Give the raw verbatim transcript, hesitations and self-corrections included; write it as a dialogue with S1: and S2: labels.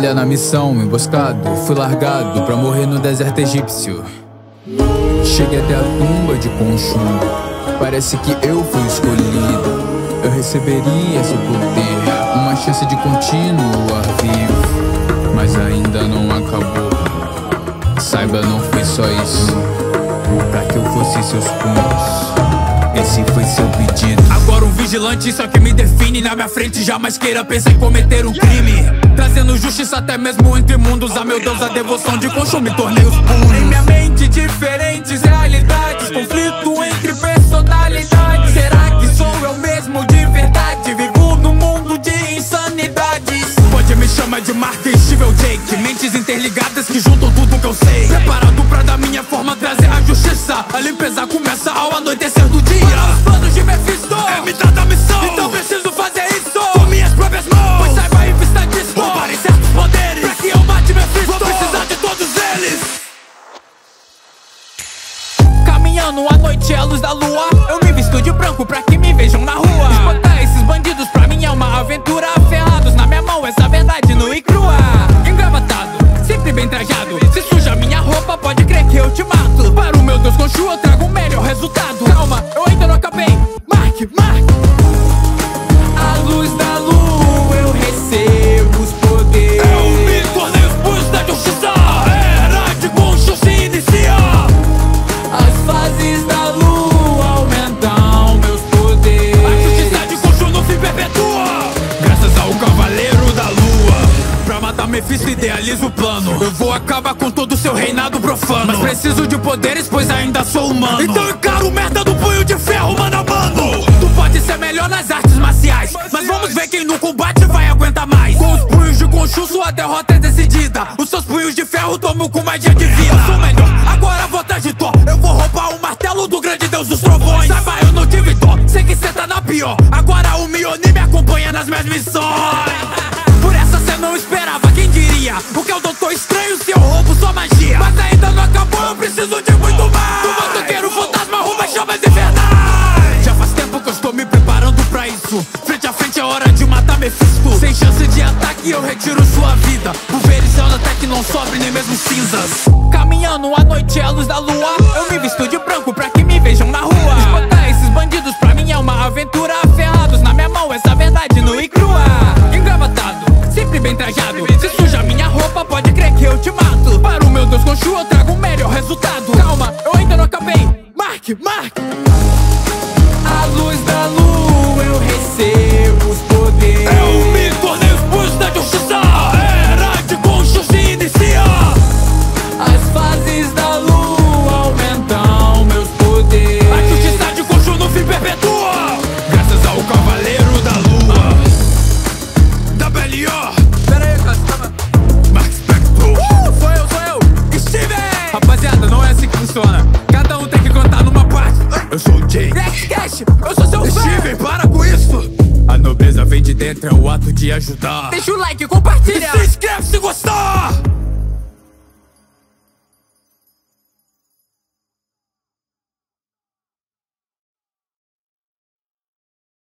S1: Falha na missão, emboscado, fui largado pra morrer no deserto egípcio. Cheguei até a tumba de Khonshu, parece que eu fui escolhido. Eu receberia esse poder, uma chance de continuar vivo. Mas ainda não acabou. Saiba, não foi só isso. Pra que eu fosse seus punhos, esse foi seu pedido. Agora um vigilante, isso é que me define. Na minha frente jamais queira pensar em cometer um crime, trazendo justiça até mesmo entre mundos. Ah, meu Deus, a devoção de Khonshu me tornei os punhos. Em minha mente diferentes realidades, conflito entre personalidades. Será que sou eu mesmo de verdade? Vivo num mundo de insanidades. Pode me chamar de Mark Steve ou Jake, mentes interligadas que juntam tudo que eu sei. Preparado pra da minha forma trazer a justiça. A limpeza começa ao anoitecer do dia. Para os planos de Mephisto é me dar da missão, então preciso fazer isso com minhas próprias mãos. Pois saiba em vista disso, roubarem certos poderes pra que eu mate Mephisto. Vou precisar de todos eles. Caminhando à noite à luz da lua, eu me visto de branco pra que me vejam na rua. Espantar esses bandidos pra mim é uma aventura. Ferrados na minha mão, essa verdade nua e crua. Engravatado, sempre bem trajado. Se suja minha roupa, pode crer que eu te mato. Para o meu Deus Khonshu eu trago o melhor resultado. Calma, eu ainda não acabei. Mark, Mark. À luz da lua eu recebo os poderes. Eu me tornei os punhos da justiça. A era de Khonshu se inicia. As fases da lua aumentam meus poderes. A justiça de Khonshu no fim perpetua, graças ao Cavaleiro da Lua. Pra matar Mephisto idealizo o plano. Eu vou acabar com todo o seu reinado profano. Mas preciso de poderes, pois ainda sou humano. Então encaro merda do punho de ferro, mano a mano. Tu pode ser melhor nas artes marciais, mas vamos ver quem no combate vai aguentar mais. Com os punhos de Khonshu sua derrota é decidida. Os seus punhos de ferro tomam com mais dia de vida. Eu sou melhor, agora vou atrás de Thor. Eu vou roubar o martelo do grande deus dos trovões. Saiba, eu não tive dó, sei que cê tá na pior. Agora o Mjolnir me acompanha nas minhas missões. Por essa cê não esperava, quem diria? O que é o Doutor Estranho se eu roubo sua magia? Mas ainda não acabou, eu preciso de muito mais. Do motoqueiro fantasma rouba chamas infernais. Já faz tempo que eu estou me preparando pra isso. Frente a frente é hora de matar Mephisto. Sem chance de ataque eu retiro sua vida, pulverizando até que não sobre nem mesmo cinzas. Caminhando à noite à luz da lua, eu me visto de branco pra que me vejam na rua. Espantar esses bandidos pra mim é uma aventura. Ferrados na minha mão, essa verdade nua e crua. Engravatado, sempre bem trajado. Se suja minha roupa, pode crer que eu te mato. Para o meu Deus Khonshu eu trago o melhor resultado. Calma, eu ainda não acabei. Mark, Mark. À luz da lua eu recebo os poderes. Eu me tornei os punhos da justiça. A era de Khonshu se inicia. As fases da lua aumentam meus poderes. A justiça de Khonshu no fim perpetua, graças ao Cavaleiro da Lua. W O. Pera aí, cara, calma. Mark Spector. Uh, sou eu, sou eu, Steven. Rapaziada, não é assim que funciona. Cada um tem que cantar numa parte. Eu sou o Jake. Rex Cash, eu sou seu fã. Steven, para com isso. A nobreza vem de dentro, é o ato de ajudar. Deixa o like, compartilha e se inscreve se gostar.